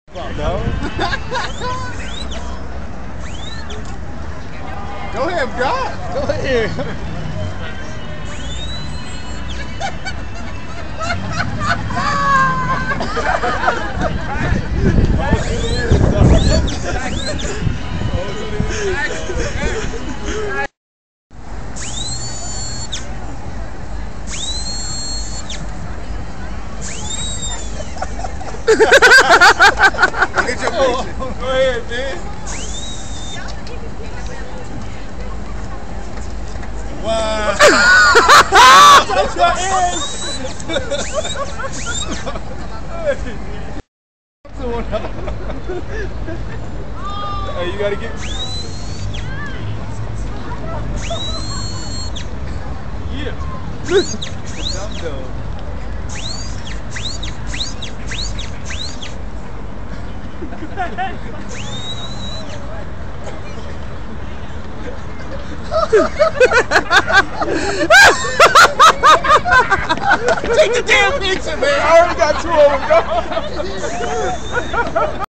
No? Go ahead, God. Go ahead. Get your picture. Go ahead, man. Wow. Touch your ass. Hey, you gotta get. Yeah. Dumb though. Take the damn picture, man. I already got 2 of them. Go.